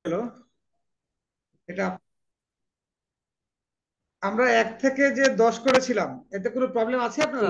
হলো এটা আমরা 1 থেকে যে 10 করেছিলাম, এতে কোনো প্রবলেম আছে জি। আপনারা?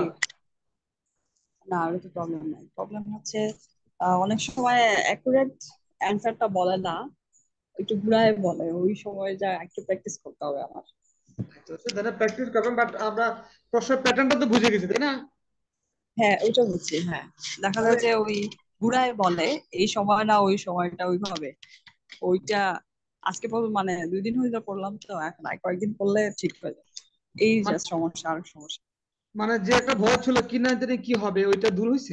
না, আর তো প্রবলেম নাই। প্রবলেম হচ্ছে অনেক সময় অ্যাকুরেট অ্যান্সারটা বলে না, একটু ঘুরায় বলে। ওই সময় যা একটু প্র্যাকটিস করতে হবে আমার। তো সেটা প্র্যাকটিস করবেন, বাট আমরা প্রশ্নের প্যাটার্নটা তো বুঝে গেছি, তাই না? হ্যাঁ, ওইটা বুঝছি। হ্যাঁ, দেখা তাহলে যায় যে ওই ঘুরায় বলে এই সময় না, ওই সময়টা ওইভাবে ওইটা। আজকে মানে 2 দিন হইলো করলাম, তো এখন আর কয়েকদিন করলে ঠিক হয়ে যাবে। এই মানে জাস্ট সমস্যা, আর সমস্যা। মানে যে একটা ভয় ছিল কি না জানি কি হবে, ওইটা দূর হয়েছে।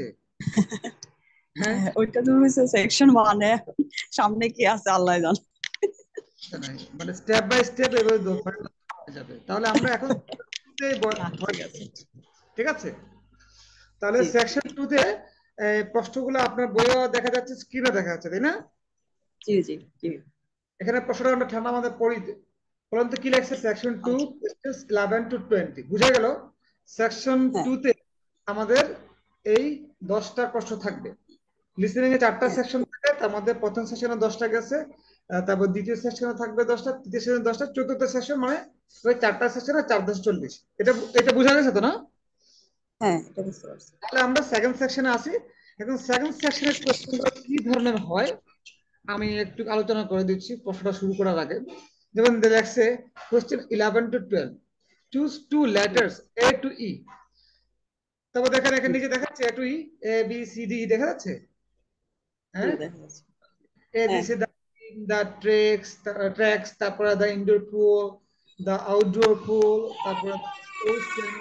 হ্যাঁ, হ্যাঁ, ওইটা তো হয়েছে সেকশন 1-এ। সামনে কি আছে আল্লাহ জানে। তা নাই, মানে স্টেপ বাই স্টেপ এভাবে হয়ে যাবে। তাহলে আমরা এখন ভয় ঠিক আছে। ঠিক আছে। তাহলে জি সেকশন 2 তে প্রশ্নগুলো আপনার বইও দেখা যাচ্ছে, স্ক্রিনে দেখা যাচ্ছে, তাই না? জি জি জি। এখানে প্রশ্নটা আমরা ঠান্ডা মাথায় পড়ি। বলুন তো কি লাগছে, সেকশন টু আচ্ছা। কোয়েশ্চেন্স 11 to 20 বুঝা গেল। সেকশন হ্যাঁ 2 তে আমাদের এই 10টা প্রশ্ন থাকবে। লিসেনিং এ 4টা হ্যাঁ। সেকশন থাকে, তার মধ্যে প্রথম সেকশনে 10টা গেছে, তারপর দ্বিতীয় সেকশনে থাকবে 10টা, তৃতীয় সেকশনে 10টা, চতুর্থ সেকশন মানে ওই 4টা সেকশনে 4 10 40। এটা এটা বোঝা গেছে তো না? হ্যাঁ, এটা বুঝতে পারছি। তাহলে আমরা সেকেন্ড সেকশনে আসি। এখন সেকেন্ড সেকশনের কোয়েশ্চেনগুলো কি ধরনের হয় আমি একটু আলোচনা করে দিচ্ছি প্রশ্নটা শুরু করার আগে। যেমন দেখছে question 11 to 12, choose to the letters A to E। তারপর দেখেন এখানে জি নিচে দেখাচ্ছে A to E, A B C D দেখা যাচ্ছে। জি, হ্যাঁ, দেখা যাচ্ছে। এ হ্যাঁ। দিছে দা ট্রেক্স, তারপরে দা ইনডোর পুল, দা আউটডোর পুল, তারপরে sports training.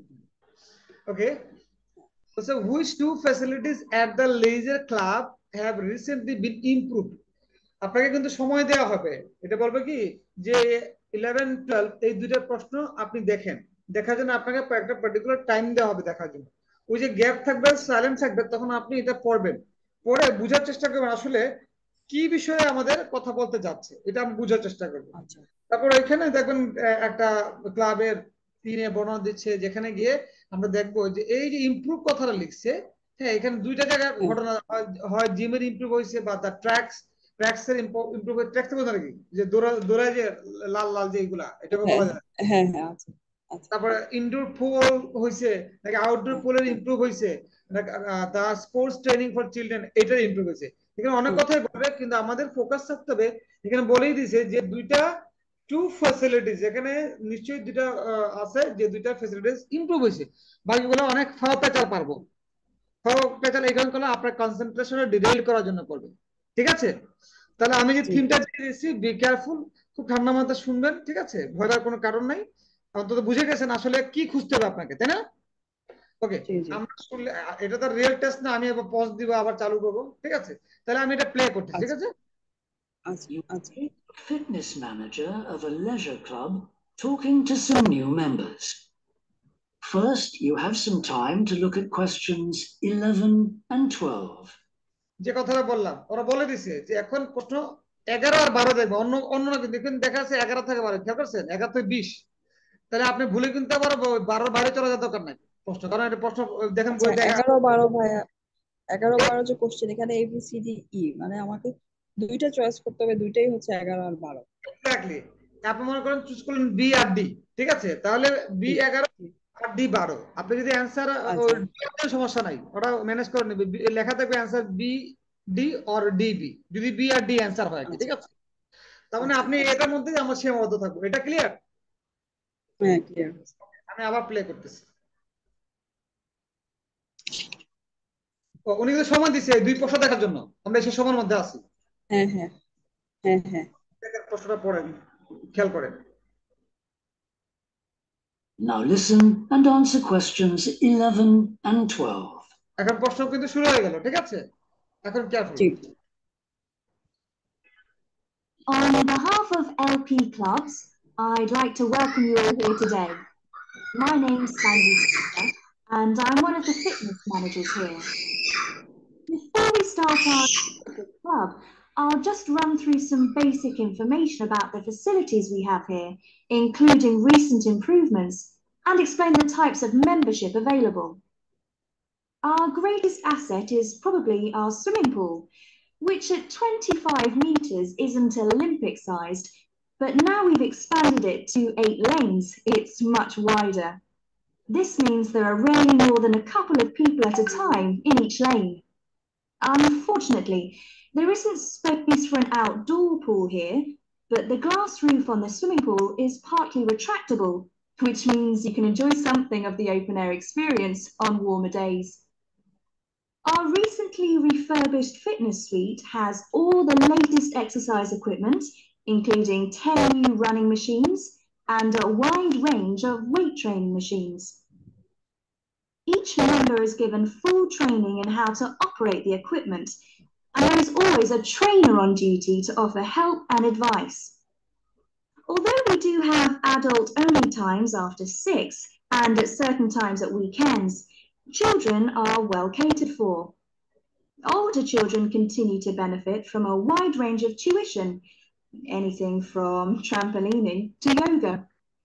Okay, so which two facilities at the leisure club have recently been improved? আপনাকে কিন্তু সময় দেওয়া হবে। এটা বলবে কি যে 11 12 এই দুইটা প্রশ্ন আপনি দেখেন, দেখার জন্য আপনাকে একটা পার্টিকুলার টাইম দেওয়া হবে দেখার জন্য। ওই যে গ্যাপ থাকবে, সাইলেন্ট থাকবে, তখন আপনি এটা পড়বেন, পড়ে বুঝার চেষ্টা করবেন আসলে কি বিষয়ে আমাদের কথা বলতে যাচ্ছে, এটা আমি বুঝার চেষ্টা করবো। আচ্ছা। তারপর এখানে দেখবেন একটা ক্লাবের দিনে বর্ণনা দিচ্ছে, যেখানে গিয়ে আমরা দেখবো যে এই যে ইমপ্রুভ কথাটা লিখছে। হ্যাঁ, এখানে দুইটা জায়গায় হ্যাঁ ঘটনা হয়, হয় জিমের ইমপ্রুভ হয়েছে বা দ্য ট্র্যাক্স এর ইমপ্রুভ। ট্র্যাক্স বোঝা নাকি যে দৌড়ায় যে লাল লাল যে এগুলা, এটাকে হ্যাঁ বলা যায়। হ্যাঁ হ্যাঁ। আচ্ছা আচ্ছা। তারপরে ইনডোর পুল হয়েছে নাকি আউটডোর হ্যাঁ পুলের ইমপ্রুভ হয়েছে, the sports training for children এটার ইমপ্রুভ হয়েছে। এখানে অনেক হুম, কথাই বলবে, কিন্তু আমাদের ফোকাস থাকতে হবে। এখানে বলেই দিছে যে দুইটা টু ফ্যাসিলিটিস, এখানে নিশ্চয়ই দুইটা আছে যে দুইটা ফ্যাসিলিটিস ইমপ্রুভ হয়েছে। বাকিগুলো অনেক ফাও পেঁচাল পারবো। ফাও পেঁচাল এই কারণে আপনার কনসেন্ট্রেশনে ডিরেইল করার জন্য করবে। ঠিক আছে, তাহলে আমি যে জি থিমটা দিয়ে দিচ্ছি, বি কেয়ারফুল, খুব ঠান্ডা মাথায় শুনবেন, ঠিক আছে? ভয় পাওয়ার কোনো কারণ নাই। অন্তত বুঝে গেছেন আসলে কি খুঁজতে হবে আপনাকে, তাই না? ওকে, জি জি। আমরা শুনলে এটা তো রিয়েল টেস্ট না, আমি এবার পজ দিব আবার চালু করবো, ঠিক আছে? তাহলে আমি এটা প্লে করতেছি, ঠিক আচ্ছা আছে? আচ্ছা You আচ্ছা। meet a fitness manager of a leisure club talking to some new members. First, you have some time to look at questions 11 and 12. যে কথাটা বললাম, ওরা বলে দিছে যে এখন প্রশ্ন 11 আর 12 দেখবো, অন্য অন্য না, কিন্তু এখানে দেখা যাচ্ছে 11 থেকে 12, খেয়াল করছেন? 11 থেকে 20। তাহলে আপনি ভুলে কিন্তু আবার 12 বাইরে চলে যাওয়ার দরকার নাই প্রশ্ন, কারণ এটা প্রশ্ন দেখেন আচ্ছা, বই দেখা। 11-12 ভাইয়া। 11-12 যে কোশ্চেন, এখানে ABCDE মানে আমাকে দুইটা চয়েস করতে হবে, দুইটাই হচ্ছে 11 আর 12। এক্স্যাক্টলি, আপনি মনে করেন চুজ করলেন বি আর ডি, ঠিক আছে? তাহলে বি জি। 11 আর ডি 12, আপনি যদি অ্যান্সার আচ্ছা সমস্যা নাই, ওটা ম্যানেজ করে নেবে। লেখা থাকবে answer B D or D B, যদি বি আর ডি অ্যান্সার হয় আর কি, আচ্ছা ঠিক আছে? তার মানে আচ্ছা আপনি আচ্ছা। এটার মধ্যে আমার সীমাবদ্ধ থাকবো, এটা ক্লিয়ার? হ্যাঁ, ক্লিয়ার। আমি আবার প্লে করতেছি। উনি কিন্তু সময় দিচ্ছে দুই প্রশ্ন দেখার জন্য, আমরা সেই সময়ের মধ্যে আছি। হ্যাঁ হ্যাঁ হ্যাঁ হ্যাঁ। দেখেন প্রশ্নটা পড়েন, খেয়াল করেন। Now listen and answer questions 11 and 12. এখন প্রশ্ন কিন্তু শুরু হয়ে গেল, ঠিক আছে? এখন কেয়ারফুল। জি। On behalf of LP Clubs, I'd like to welcome you all here today. My name's Sandy Fisher, and I'm one of the fitness managers here. Before we start our club, I'll just run through some basic information about the facilities we have here, including recent improvements, and explain the types of membership available. Our greatest asset is probably our swimming pool, which at 25 meters isn't Olympic sized, but now we've expanded it to 8 lanes. It's much wider. This means there are rarely more than a couple of people at a time in each lane. Unfortunately, there isn't space for an outdoor pool here, but the glass roof on the swimming pool is partly retractable, which means you can enjoy something of the open air experience on warmer days. Our recently refurbished fitness suite has all the latest exercise equipment, including 10 new running machines and a wide range of weight training machines. Each member is given full training in how to operate the equipment, and there is always a trainer on duty to offer help and advice. Although we do have adult-only times after 6 and at certain times at weekends, children are well catered for. Older children continue to benefit from a wide range of tuition, anything from trampolining to yoga.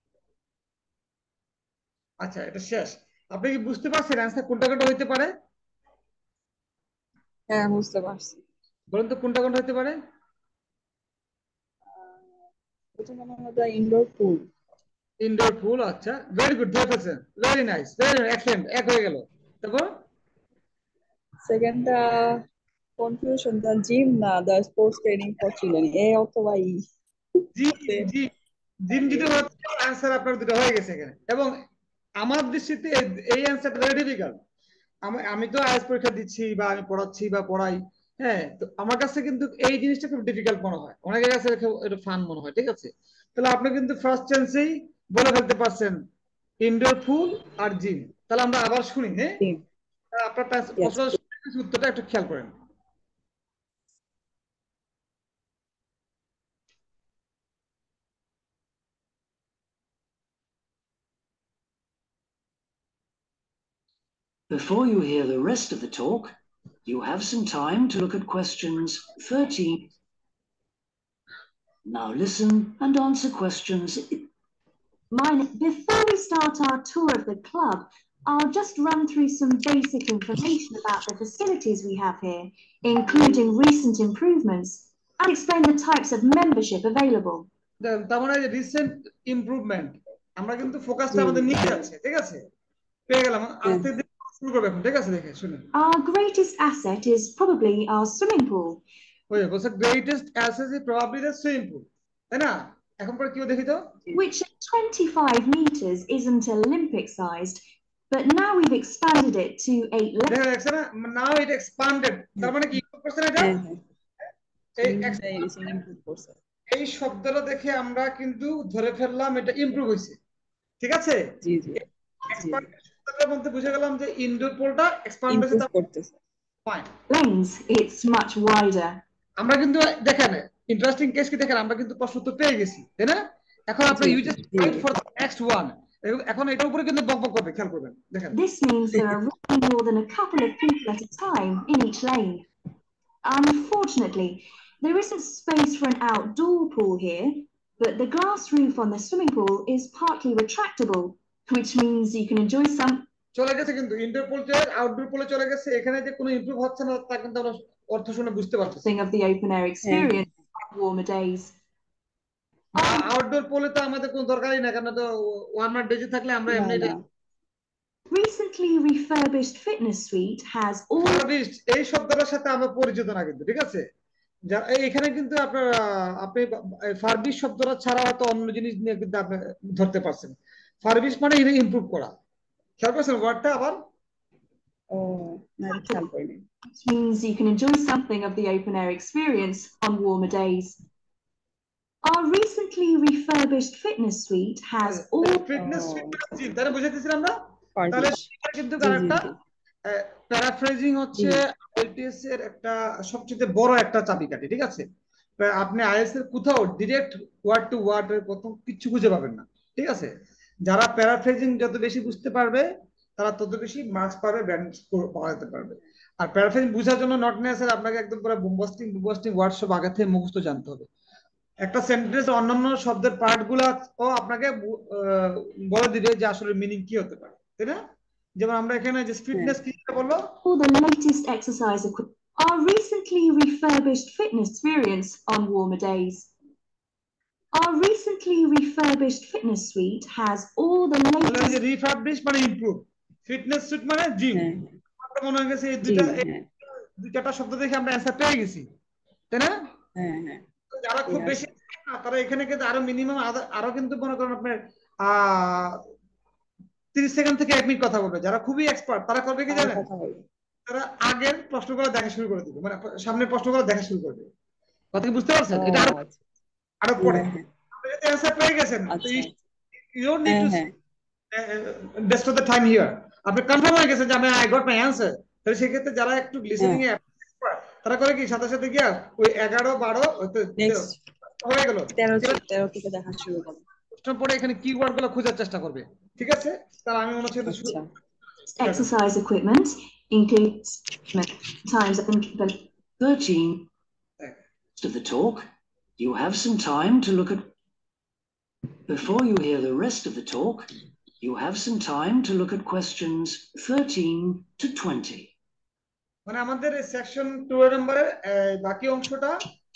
আচ্ছা, এটা শেষ। আপনি কি বুঝতে পারছেন answer কোনটা কোনটা হইতে পারে? হ্যাঁ, বুঝতে পারছি। বলুন তো কোনটা কোনটা হইতে পারে? এটা মনে হয় ইনডোর পুল। ইনডোর পুল, আচ্ছা, ভেরি গুড, ধরে ফেলছেন, ভেরি নাইস, ভেরি এক্সেলেন্ট, এক হয়ে গেল। তারপর সেকেন্ডটা কনফিউশন, দা জিম না the sports training for children, A অথবা ই। জিম যদি অ্যান্সার আপনার দুটো হয়ে গেছে এখানে। এবং আমার দৃষ্টিতে এই অ্যান্সারটা ভেরি ডিফিকাল্ট। আমি তো আইএলটিএস পরীক্ষা দিচ্ছি বা আমি পড়াচ্ছি বা পড়াই, হ্যাঁ, তো আমার কাছে কিন্তু এই জিনিসটা খুব ডিফিকাল্ট মনে হয়, অনেকের কাছে এটা ফান মনে হয়, ঠিক আছে? তাহলে আপনি কিন্তু ফার্স্ট চান্সেই বলে ফেলতে পারছেন ইনডোর পুল আর জিম। তাহলে আমরা আবার শুনি, হ্যাঁ, আপনার উত্তরটা একটু খেয়াল করেন। Before you hear the rest of the talk, you have some time to look at questions 13. Now listen and answer questions. Before we start our tour of the club, I'll just run through some basic information about the facilities we have here, including recent improvements, and explain the types of membership available. তার মানে recent improvement, আমরা কিন্তু ফোকাসটা আমাদের নিয়ে যাচ্ছে, ঠিক আছে? পেয়ে গেলাম, আস্তে ধীরে শুরু করব এখন, ঠিক আছে? দেখে শুনুন। Our greatest asset is probably our swimming pool. ওই বলছে greatest asset is probably the swimming pool, তাই না? এখন পরে কি দেখি তো, which at 25 meters isn't Olympic sized, but now we've expanded it to 8 lanes. দেখেন না, now it expanded, তার মানে কি করছেন এটা? এই শব্দটা দেখে আমরা কিন্তু ধরে ফেললাম এটা ইমপ্রুভ হয়েছে, ঠিক আছে? জি জি, এক্সপ্যান্ড শব্দের মধ্যে বুঝে গেলাম যে ইনডোর পুলটা এক্সপ্যান্ড করতেছে। Fine. Lanes, it's much wider. আমরা কিন্তু দেখেন ইন্টারেস্টিং কেস কি দেখেন, আমরা কিন্তু প্রশ্ন তো পেয়ে গেছি, তাই না? এখন আপনি you just wait for the next one. এখন এটার উপরে কিন্তু বকবক করবে, খেয়াল করবেন, দেখেন। This means there are really more than a couple of people at a time in each lane. Unfortunately, there isn't space for an outdoor pool here, but the glass roof on the swimming pool is partly retractable, which means you can enjoy some. চলে গেছে কিন্তু indoor পুল থেকে outdoor পুলে চলে গেছে, এখানে যে কোনো ইমপ্রুভ হচ্ছে না তা কিন্তু আমরা অর্থ শুনে বুঝতে পারছি। Thing of the open air experience on warmer days. Outdoor পুলে তো আমাদের কোনো দরকারই না, কারণ তো ওয়ার্মার ডেজে থাকলে আমরা এমনি এটা। Recently refurbished fitness suite has all. এই শব্দটার সাথে আমরা পরিচিত না কিন্তু, ঠিক আছে? এখানে কিন্তু আপনি ফার্বিশ শব্দটা ছাড়া হয়তো অন্য জিনিস নিয়ে কিন্তু আপনি ধরতে পারছেন। ফার্বিশ মানে ইমপ্রুভ করা, খেয়াল করছেন ওয়ার্ডটা আবার? Which means you can enjoy something of the open air experience on warmer days. Our recently refurbished fitness suite has all. Fitness suite তাহলে বুঝাইতেছিলাম না, তাহলে এটা কিন্তু আরেকটা প্যারাফ্রেজিং হচ্ছে আইএলটিএস এর একটা সবচেয়ে বড় একটা চাবিকাঠি, ঠিক আছে? আপনি আইএলটিএস এর কোথাও ডাইরেক্ট ওয়ার্ড টু ওয়ার্ড এর প্রথম কিছু খুঁজে পাবেন না, ঠিক আছে? যারা প্যারাফ্রেজিং যত বেশি বুঝতে পারবে তারা তত বেশি মার্কস পাবে, ব্যান্ড স্কোর পাওয়া যেতে পারবে। আর প্যারাফ্রেজিং বোঝার জন্য নট নেসেসারি আপনাকে একদম পুরো বুমবাস্টিং ওয়ার্ড সব আগে থেকে মুখস্থ জানতে হবে। একটা সেন্টেন্স অন্যান্য শব্দের পার্টগুলো ও আপনাকে বলে দিবে যে আসলে মিনিং কি হতে পারে, তাই না? যেমন আমরা এখানে যে ফিটনেস কি বললো, all the latest exercise our recently refurbished fitness experience on warmer days. Our recently refurbished fitness suite has all the latest. Refurbish মানে ইমপ্রুভ, ফিটনেস সুইট মানে জিম। হ্যাঁ আমার মনে হয় এই জি দুইটা হ্যাঁ দুই চারটা শব্দ দেখে আমরা অ্যান্সার পেয়ে গেছি, তাই না? হ্যাঁ হ্যাঁ যারা খুব yes, বেশি না তারা এখানে কিন্তু আরো মিনিমাম আরো কিন্তু মনে করেন আপনার 30 সেকেন্ড থেকে 1 মিনিট কথা বলবে। যারা খুবই এক্সপার্ট তারা করবে কি আরো জানেন, কথা বলবো। তারা আগের প্রশ্নগুলো দেখা শুরু করে দিবে, মানে সামনের প্রশ্নগুলো দেখা শুরু করবে। কথা কি বুঝতে পারছেন? ও এটা আরো আচ্ছা আরো পরে হ্যাঁ হ্যাঁ আপনি যদি অ্যান্সার পেয়ে গেছেন তো আচ্ছা ইউ ডোন্ট নিড হ্যাঁ টু হ্যাঁ best of the time here. আপনি কনফার্ম হয়ে গেছেন যে আমি আই গট মাই অ্যান্সার, তাহলে সেক্ষেত্রে যারা একটু হ্যাঁ লিসেনিং এ তারা করে কি সাথে সাথে গিয়া ওই 11 12 নেক্সট হয়ে গেল 13 থেকে দেখা শুরু করো। প্রশ্ন পরে এখানে কিওয়ার্ড গুলো খোঁজার চেষ্টা করবে, ঠিক আছে? তাহলে আমি মনে হচ্ছে আচ্ছা Exercise equipment includes times and 13. Of the talk, you have some time to look at. Before you hear the rest of the talk, you have some time to look at questions 13 to 20. মানে আমাদের section 2 এর নম্বরের বাকি অংশটা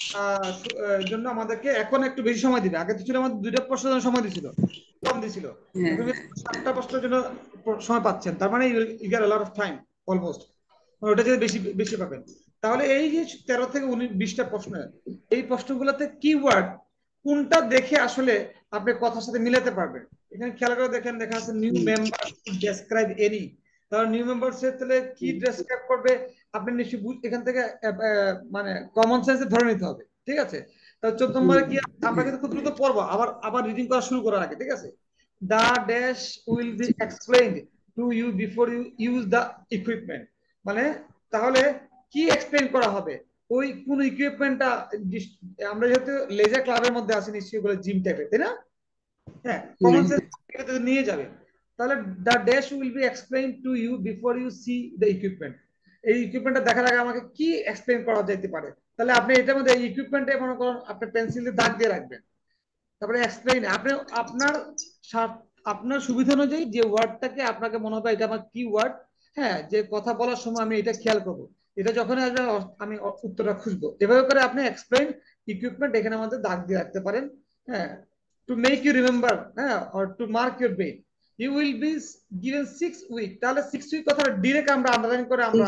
জন্য আমাদেরকে এখন একটু বেশি সময় দিবে। আগে তো ছিল আমাদের 2টা প্রশ্নের জন্য সময় দিছিল, কম দিছিল, হ্যাঁ এখন 7টা প্রশ্নের জন্য সময় পাচ্ছেন। তার মানে you get a lot of time almost, ওটা যদি বেশি বেশি পাবেন। তাহলে এই যে 13 থেকে 20টা প্রশ্ন, এই প্রশ্নগুলোতে কিওয়ার্ড কোনটা দেখে আসলে আপনি কথার সাথে মিলাতে পারবেন। এখানে খেয়াল করে দেখেন, দেখা আছে নিউ মেম্বার ডেসক্রাইব এনি, তাহলে নিউ মেম্বারস এর তাহলে কি ডেসক্রাইব করবে আপনি নিশ্চয়ই এখান থেকে মানে কমন সেন্সে ধরে নিতে হবে, ঠিক আছে? তাহলে 14 নম্বরে কি আমরা কিন্তু খুব দ্রুত পড়বো, আবার আবার রিডিং করা শুরু করার আগে, ঠিক আছে? The dash will be explained to you before you use the equipment, মানে তাহলে কি এক্সপ্লেইন করা হবে, ওই কোন ইকুইপমেন্টটা। আমরা যেহেতু লেজার ক্লাবের মধ্যে আছি নিশ্চয়ই বলে জিম টাইপের, তাই না? হ্যাঁ, কমন সেন্স নিয়ে যাবে। তাহলে the dash will be explain to you before you see the equipment, এই ইকুইপমেন্টটা দেখার আগে আমাকে কি এক্সপ্লেইন করা যেতে পারে। তাহলে আপনি এটার মধ্যে এই ইকুইপমেন্টে মনে করেন আপনি পেন্সিল দিয়ে দাগ দিয়ে রাখবেন, তারপরে এক্সপ্লেইন আপনি আপনার আপনার সুবিধা অনুযায়ী যে ওয়ার্ডটাকে আপনাকে মনে হবে এটা আমার কি ওয়ার্ড, হ্যাঁ, যে কথা বলার সময় আমি এটা খেয়াল করবো, এটা যখন আসবে আমি উত্তরটা খুঁজবো। এভাবে করে আপনি এক্সপ্লেইন ইকুইপমেন্ট এখানে আমাদের দাগ দিয়ে রাখতে পারেন, হ্যাঁ, টু মেক ইউ রিমেম্বার, হ্যাঁ, or to mark your brain. You will be given 6 week, তাহলে 6 উইক কথা ডিরেক্ট আমরা আন্ডারলাইন করে আমরা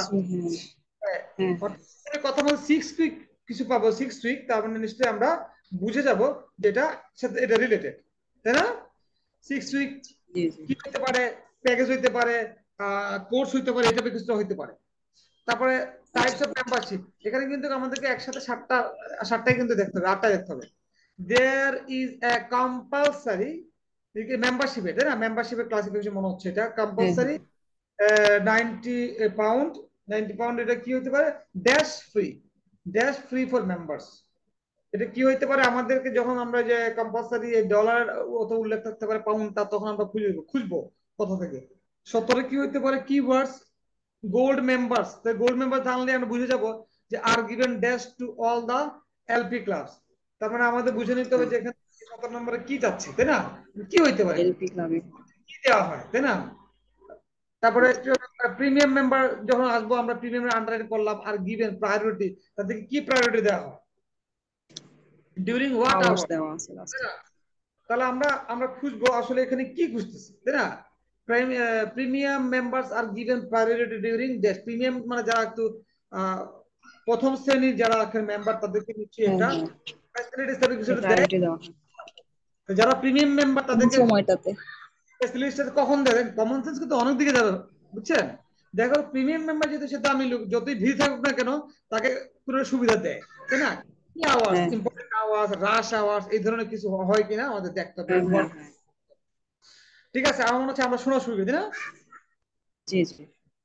কথা বলতে 6 উইক কিছু পাবো, 6 উইক, তার মানে নিশ্চয়ই আমরা বুঝে যাব যেটা সাথে এটা রিলেটেড, তাই না? 6 উইক কি হতে পারে, প্যাকেজ হইতে পারে, কোর্স হইতে পারে, এটা কিছু হইতে পারে। তারপরে টাইপস অফ মেম্বারশিপ, এখানে কিন্তু আমাদেরকে একসাথে 7টাই কিন্তু দেখতে হবে, 8টা দেখতে হবে। দেয়ার ইজ এ কম্পালসারি মেম্বারশিপে, তাই না? মেম্বারশিপের ক্লাসিফিকেশন মনে হচ্ছে এটা কম্পালসারি 90 পাউন্ড, 90 পাউন্ড। এটা কি হতে পারে, ড্যাশ ফ্রি ফর মেম্বার্স। এটা কি হইতে পারে, আমাদেরকে যখন আমরা যে কম্পালসারি ডলার অত উল্লেখ থাকতে পারে পাউন্ডটা, তখন আমরা খুঁজবো কোথা থেকে। 17 কি হইতে পারে, keywords gold members. Gold member জানলে আমরা বুঝে যাব যে are given dash to all the LP clubs, তার মানে আমাদের বুঝে নিতে হবে যে এখানে 17 নম্বরে কি যাচ্ছে, তাই না? কি হইতে পারে, এলপি ক্লাবে কি দেওয়া হয়, তাই না? তারপরে প্রিমিয়াম মেম্বার যখন আসবো, আমরা প্রিমিয়ামের আন্ডারে করলাম, আর গিভেন প্রায়োরিটি, তাদেরকে কি প্রায়োরিটি দেওয়া হয়, ডিউরিং হোয়াট আওয়ার্স আওয়ার, দেওয়া আছে লাস্টে। তাহলে আমরা খুঁজবো আসলে এখানে কি খুঁজতেছি, তাই না? Premium members are given priority during days. Premium মানে যারা একটু প্রথম শ্রেণীর যারা মেম্বার, তাদেরকে নিশ্চয়ই একটা ফ্যাসিলিটিস তাদের কিছু দেয়। প্রায়োরিটি দেওয়া হয় যারা প্রিমিয়াম মেম্বার তাদেরকে সময়টাতে। ফ্যাসিলিটিস কখন দেবেন, কমন সেন্স কিন্তু অনেক দিকে যাবে, বুঝছেন? দেখো প্রিমিয়াম মেম্বার যদি সে দামি লোক, যতই ভিড় থাকুক না কেন, তাকে পুরো সুবিধা দেয়, তাই না? কি আওয়াজ, ইম্পর্টেন্ট আওয়াজ, রাশ আওয়াজ, এই ধরনের কিছু হয় কিনা আমাদের দেখতে হবে। ঠিক আছে, আমার মনে হচ্ছে আমরা শোনা শুরু করি, না? জি জি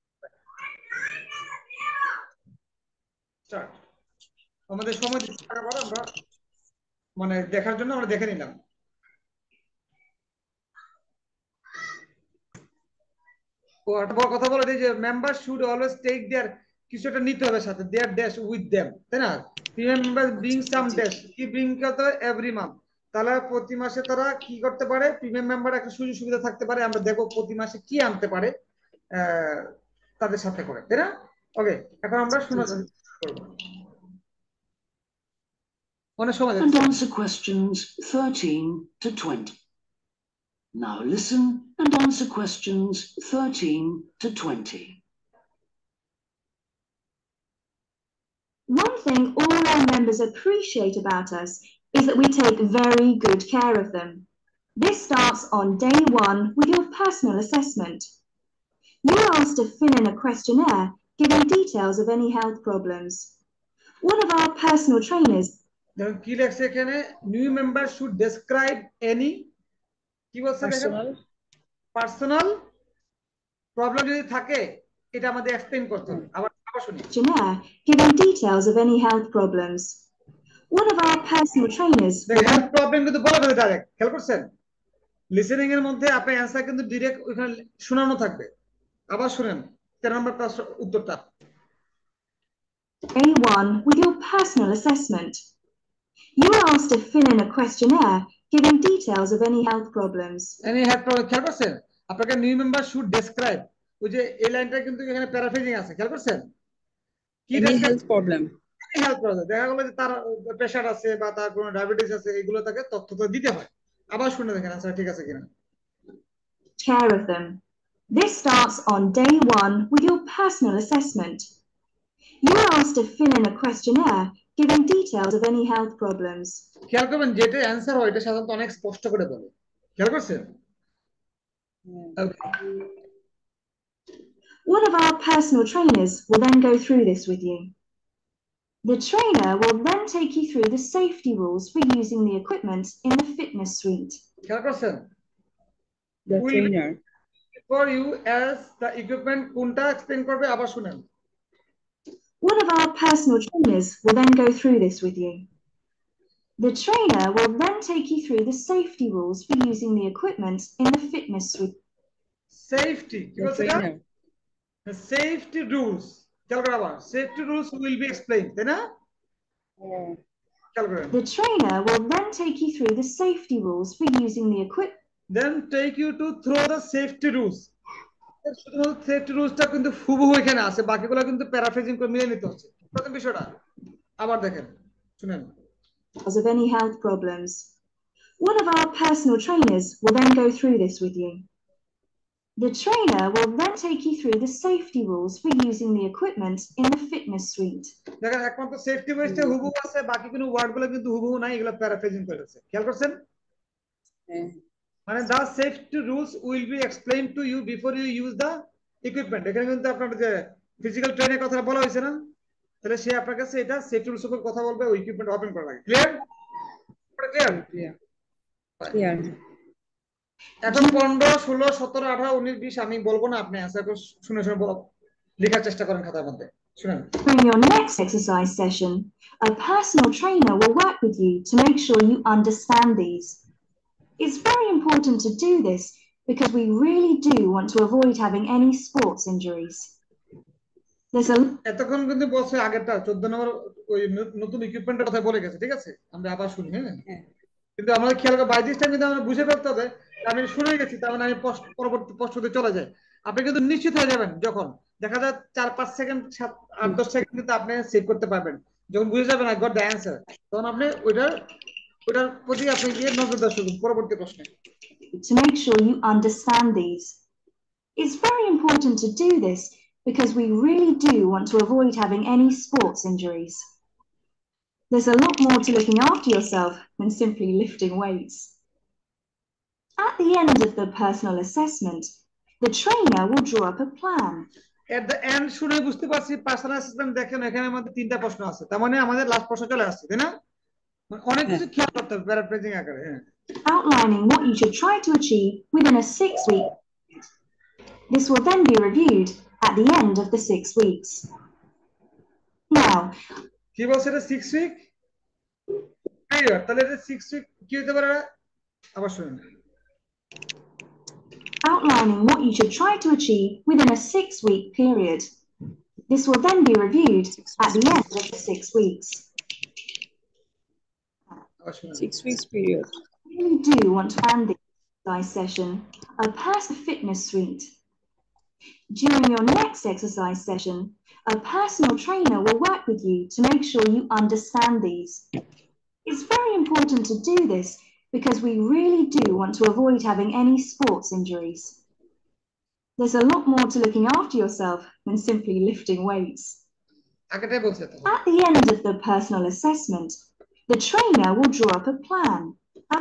স্টার্ট। আমাদের সময় থাকার পর আমরা মানে দেখার জন্য আমরা দেখে নিলাম। ও একটা বড় কথা বলে যে member should always take their, কিছু একটা নিতে হবে সাথে, দেয়ার ড্যাশ উইথ দেম, তাই না? Premium member bring some dash, কি ব্রিং করতে হয় এভরি মান্থ, তাহলে প্রতি মাসে তারা কি করতে পারে, প্রিমিয়াম মেম্বার একটা সুযোগ সুবিধা থাকতে পারে, আমরা দেখো প্রতি মাসে কি আনতে পারে তাদের সাথে করে, তাই না? ওকে, এখন আমরা শোনা করব। অনেক সময় And answer questions 13 to 20. Now listen and answer questions 13 to 20. One thing all our members appreciate about us is that we take very good care of them. This starts on day 1 with your personal assessment. You are asked to fill in a questionnaire giving details of any health problems. One of our personal trainers. দেখুন কি লেখছে এখানে, new member should describe any, কি বলছে দেখেন, personal problem যদি থাকে এটা আমাদের এক্সপ্লেইন করতে হবে। আবার শুনি, questionnaire giving details of any health problems. One of our personal trainers. দেখেন হেলথ প্রবলেম কিন্তু বলা হবে ডাইরেক্ট, খেয়াল করছেন? লিসেনিং এর মধ্যে আপনার অ্যানসার কিন্তু ডাইরেক্ট ওখানে শোনানো থাকবে। আবার শুনেন 13 নম্বর উত্তরটা। A1 with your personal assessment. You are asked to fill in a questionnaire giving details of any health problems. Any health problem, খেয়াল করছেন? আপনাকে নিউ মেম্বার শুড ডেসক্রাইব, ওই যে এই লাইনটা কিন্তু এখানে প্যারাফ্রেজিং আছে, খেয়াল করছেন? কি হেলথ প্রবলেম, হেলথ প্রবলেম দেখা গেল যে তার প্রেশার আছে বা তার কোনো ডায়াবেটিস আছে, এগুলো তাকে তথ্য তো দিতে হয়। আবার শুনে দেখেন আচ্ছা ঠিক আছে কিনা। Care of them. This starts on day 1 with your personal assessment. You are asked to fill in a questionnaire giving details of any health problems. খেয়াল করবেন যেটা অ্যানসার হয় এটা সাধারণত অনেক স্পষ্ট করে বলে, খেয়াল করছেন? One of our personal trainers will then go through this with you. The trainer will then take you through the safety rules for using the equipment in the fitness suite. খেয়াল করছেন? the trainer for you as the equipment কোনটা explain করবে, আবার শুনেন। One of our personal trainers will then go through this with you. The trainer will then take you through the safety rules for using the equipment in the fitness suite. Safety, the safety rules, safety rules will be explained, তাই না? The trainer will then take you through the safety rules for using the equipment. Then take you to through the safety rules. শুধুমাত্র safety রুলসটা কিন্তু হুবহু এখানে আছে, বাকিগুলো কিন্তু প্যারাফ্রেজিং করে মিলিয়ে নিতে হচ্ছে। প্রথম বিষয়টা আবার দেখেন, শুনেন। Because of any health problems. One of our personal trainers will then go through this with you. The trainer will then take you through the safety rules for using the equipment in the fitness suite. দেখেন একমাত্র safety ওয়েসটা হুবহু আছে, বাকি কোনো ওয়ার্ডগুলো কিন্তু হুবহু নাই, এগুলো প্যারাফ্রেজিং করেছে, খেয়াল করছেন? মানে the safety rules will be explained to you before you use the equipment. এখানে কিন্তু আপনার যে ফিজিক্যাল ট্রেনের কথা বলা হয়েছে না, তাহলে সে আপনার কাছে এটা সেফটি রুলস এর কথা বলবে, ওই ইকুইপমেন্ট ওপেন করা লাগে। ক্লিয়ার? ক্লিয়ার। এখন 15, 16, 17, 18, 19, 20 আমি বলবো না, আপনি অ্যানসার করে শুনে শুনে লেখার চেষ্টা করেন খাতার মধ্যে, শুনেন। In your next exercise session, a personal trainer will work with you to make sure you understand these. It's very important to do this because we really do want to avoid having any sports injuries. এতক্ষণ কিন্তু বলছে আগেরটা 14 নম্বর ওই নতুন ইকুইপমেন্টের কথা বলে গেছে, ঠিক আছে? আমরা আবার শুনি, হ্যাঁ? কিন্তু আমাদের খেয়াল করে বাই দিস টাইম কিন্তু আমরা বুঝে ফেলতে হবে আমি শুনে গেছি, তার মানে আমি পরবর্তী প্রশ্নতে চলে যাই। আপনি কিন্তু নিশ্চিত হয়ে যাবেন যখন দেখা যায় 4-5 সেকেন্ড 8-10 সেকেন্ড কিন্তু আপনি সেভ করতে পারবেন, যখন বুঝে যাবেন আই গট দ্য অ্যানসার, তখন আপনি ওইটার প্রতি আপনি গিয়ে নজর দেওয়া শুরু পরবর্তী প্রশ্নে। To make sure you understand these. It's very important to do this because we really do want to avoid having any sports injuries. There's a lot more to looking after yourself than simply lifting weights. At the end of the personal assessment, the trainer will draw up a plan. At the end শুনে বুঝতে পারছি personal assessment দেখেন এখানে আমাদের 3টা প্রশ্ন আছে, তার মানে আমাদের লাস্ট প্রশ্ন চলে আসছে, তাই না? অনেক কিছু খেয়াল করতে হবে প্যারাফ্রেজিং আকারে। Outlining what you should try to achieve within a 6-week. This will then be reviewed at the end of the 6 weeks. Now, কি বলছে এটা 6 উইক পিরিয়ড, তাহলে এটা 6 উইক কি হতে পারে? আবার শুনুন। Outlining what you should try to achieve within a 6-week period. This will then be reviewed at the end of the 6 weeks. 6 weeks period. We really do want to end this exercise session, a personal fitness suite. During your next exercise session, a personal trainer will work with you to make sure you understand these. It's very important to do this because we really do want to avoid having any sports injuries. There's a lot more to looking after yourself than simply lifting weights. At the end of the personal assessment, the trainer will draw up a plan.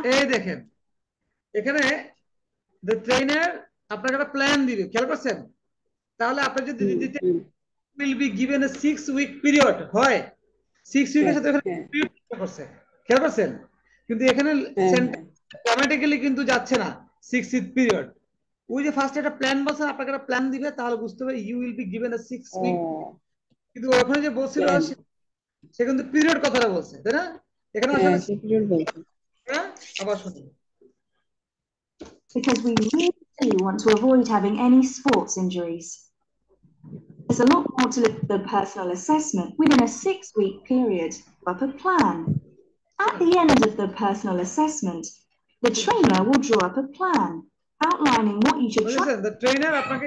The trainer আপনাকে একটা plan দিবে খেয়াল করছেন তাহলে আপনি যদি will be given a 6-week period হয় 6 উইকের সাথে পিরিয়ড করছে খেয়াল করছেন কিন্তু এখানে অটোমেটিক্যালি কিন্তু যাচ্ছে না 6 উইক পিরিয়ড ওই যে ফার্স্ট একটা প্ল্যান বলছেন আপনাকে একটা প্ল্যান দিবে তাহলে বুঝতে হবে you will be given a 6 week কিন্তু ওখানে যে বলছিল সে কিন্তু পিরিয়ড কথাটা বলছে তাই না এখানে আসলে পিরিয়ড বলছে আবার শুনুন because we really want to avoid having any sports injuries. There's a lot more to look at the personal assessment within a 6-week period, up a plan. At the end of the personal assessment, the trainer will draw up a plan outlining what you should try. The trainer আপনাকে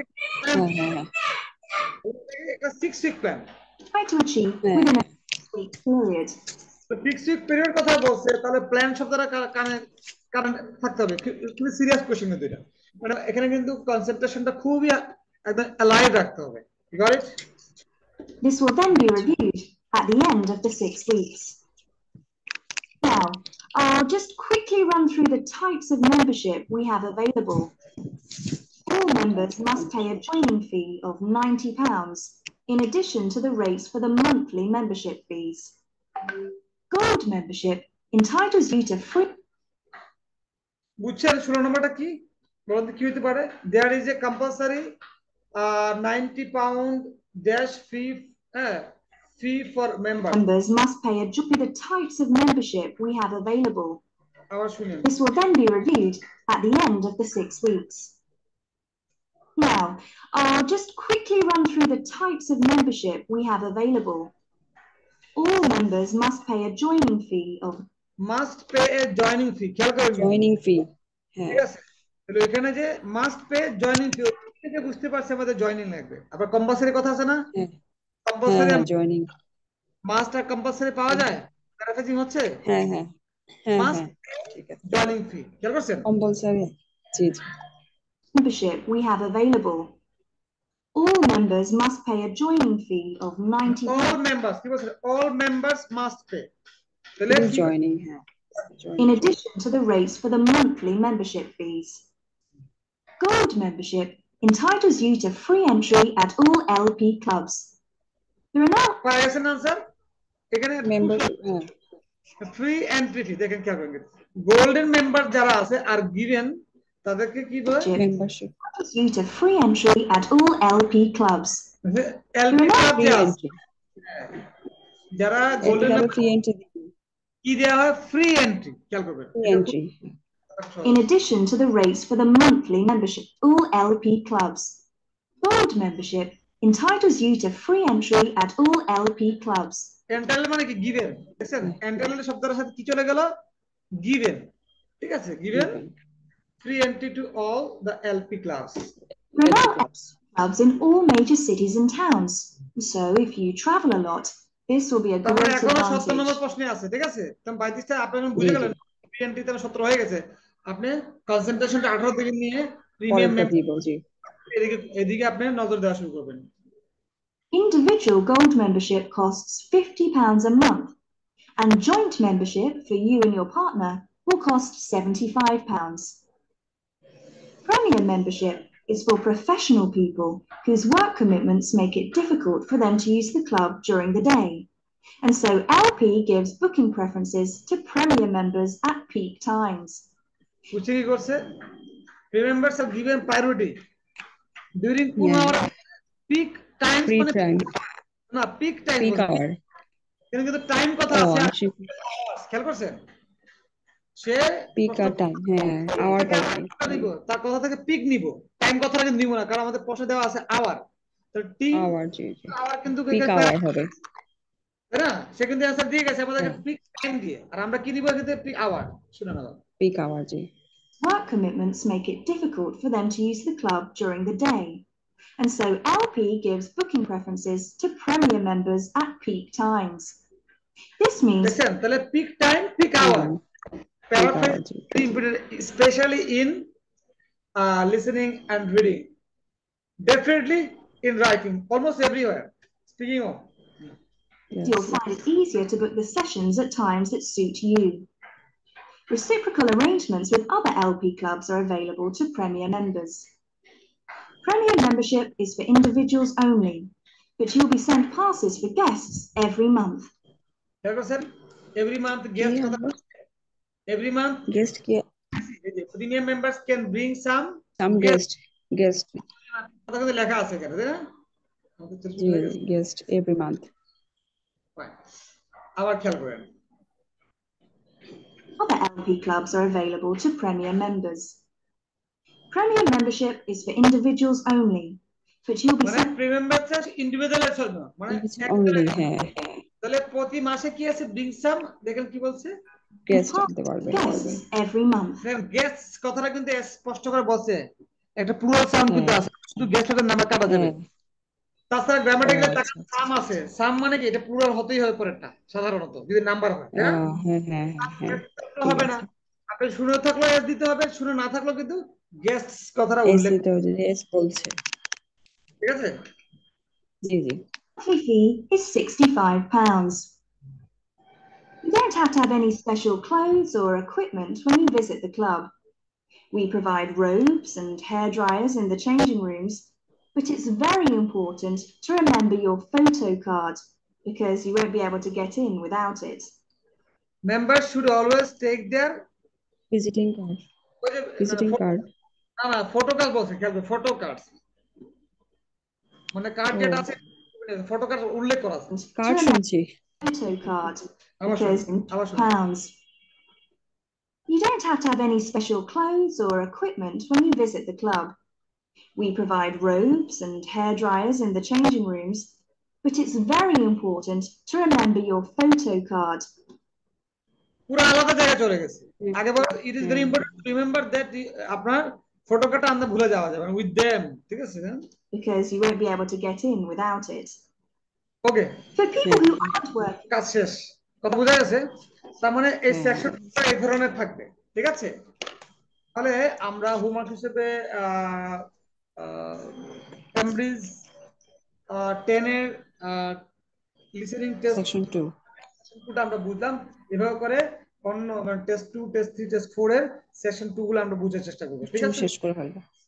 একটা 6-week plan try to achieve within a 6-week period. তো 6-week period কথা বলছে তাহলে plan শব্দটা কারণ থাকতে হবে খুব সিরিয়াস কোশ্চেন কিন্তু এটা মানে এখানে কিন্তু কনসেন্ট্রেশনটা খুবই একদম অ্যালাইভ রাখতে হবে you got it this will then be reviewed at the end of the 6 weeks. Now I'll just quickly run through the types of membership we have available. All members must pay a joining fee of £90 in addition to the rates for the monthly membership fees. Gold membership entitles you to free বুঝছেন 16 নম্বরটা কি বলতে কি হতে পারে there is a compulsory £90 dash fee for members. Members must pay a the types of membership we have available. আবার শুনুন This will then be reviewed at the end of the 6 weeks. Now I'll just quickly run through the types of membership we have available. All members must pay a joining fee of must pay a joining fee খেয়াল করবেন joining fee ঠিক আছে তাহলে এখানে যে must pay joining fee থেকে বুঝতে পারছে আমাদের জয়েনিং লাগবে আবার কম্পালসারি কথা আছে না কম্পালসারি জয়েনিং মাস্ট আর কম্পালসারি পাওয়া যায় প্যারাফ্রেজিং হচ্ছে হ্যাঁ হ্যাঁ মাস্ট ঠিক আছে জয়েনিং ফি খেয়াল করছেন কম্পালসারি জি জি membership we have available. All members must pay a joining fee of £90. All members must pay. Joining. In addition to the rates for the monthly membership fees. Gold membership entitles you to free entry at all LP clubs. There are now question answer. Membership. Free entry fee. They can carry it. Golden members jara ase are given. তাদেরকে কি বলে membership you to free entry at all LP clubs. LP club যারা golden free entry কি দেয়া হয় free entry খেয়াল করবেন free entry in addition to the rates for the monthly membership all LP clubs. Gold membership entitles you to free entry at all LP clubs. Entitle মানে কি given দেখছেন entitle শব্দটার সাথে কি চলে গেল গিভেন ঠিক আছে given free entry to all the LP clubs. There are clubs in all major cities and towns. So if you travel a lot, this will be a great advantage. 17 number প্রশ্নে আছে ঠিক আছে তখন 22 টা আপনি বুঝে গেলেন free entry তে 17 হয়ে গেছে আপনি কনসেন্ট্রেশনটা 18 থেকে নিয়ে প্রিমিয়াম এদিকে আপনি নজর দেওয়া শুরু করবেন Individual gold membership costs £50 a month and joint membership for you and your partner will cost £75. Premier membership is for professional people whose work commitments make it difficult for them to use the club during the day. And so LP gives booking preferences to Premier members at peak times. Premier members are given priority during peak times. Free time. No, peak time. Peak hour. কিন্তু time কথা আছে খেয়াল করছেন সে peak time হ্যাঁ hour নিব তার কথা থেকে পিক নিব টাইম কথাটা কিন্তু নিব না কারণ আমাদের প্রশ্নে দেওয়া আছে আওয়ার তো টি আওয়ার জি আওয়ার কিন্তু পিক আওয়ার হবে তাই না সে কিন্তু অ্যানসার দিয়ে গেছে আমাদেরকে পিক টাইম দিয়ে আর আমরা কি দিব এতে পিক আওয়ার শুনে নাও পিক আওয়ার জি Work commitments make it difficult for them to use the club during the day. And so LP gives booking preferences to Premier members at peak times. This means Listen, the peak time, peak hour. Paraphrase is very important, especially in listening and reading. Definitely in writing, almost everywhere. Speaking of. you'll find it easier to book the sessions at times that suit you. Reciprocal arrangements with other LP clubs are available to Premier members. Premier membership is for individuals only, but you'll be sent passes for guests every month. Every month every month guest premium members can bring some guest guest every month. Other LP clubs are available to Premier members. Premier membership is for individuals only, but you'll be sent only প্রতি মাসে কি আছে bring some দেখেন কি বলছে guest every month. guests কথাটা কিন্তু স্পষ্ট করে বলছে একটা প্লুরাল সাউন্ড কিন্তু আছে শুধু গেস্টের নামে কাটা যাবে তাছাড়া গ্রামাটিক্যালি তার সাম আছে সাম মানে কি এটা প্লুরাল হতেই হবে পরেরটা সাধারণত যদি নাম্বার হয় হ্যাঁ হবে না আপনি শুনে থাকলে এস দিতে হবে শুনে না থাকলে কিন্তু গেস্টস কথাটা উল্লেখ দিতে হবে যদি এস বলছে ঠিক আছে জি জি The fee is £65. You don't have to have any special clothes or equipment when you visit the club. We provide robes and hair dryers in the changing rooms, but it's very important to remember your photo card because you won't be able to get in without it. Members should always take their visiting card. Photo card বলছে খেয়াল করে photo cards মানে card যেটা আছে photo card উল্লেখ করা আছে card শুনছি photo card because pounds. You don't have to have any special clothes or equipment when you visit the club. We provide robes and hair dryers in the changing rooms, but it's very important to remember your photo card. পুরো আলাদা জায়গায় চলে গেছে আগে বল it is very important to remember that আপনার photo কার্ডটা আনতে ভুলে যাওয়া যাবে with them ঠিক আছে because you won't be able to get in without it. Okay. For people who aren't working. কাজ শেষ কথা বোঝা গেছে তার মানে এই সেকশনটা এই ধরনের থাকবে ঠিক আছে তাহলে আমরা হোমওয়ার্ক হিসেবে ক্যামব্রিজ 10 এর লিসেনিং টেস্ট সেকশন 2 সেকশনটা আমরা বুঝলাম এভাবে করে অন্য টেস্ট 2 টেস্ট 3 টেস্ট 4 এর সেকশন 2 গুলো আমরা বুঝার চেষ্টা করব ঠিক আছে শেষ করে ফেলবো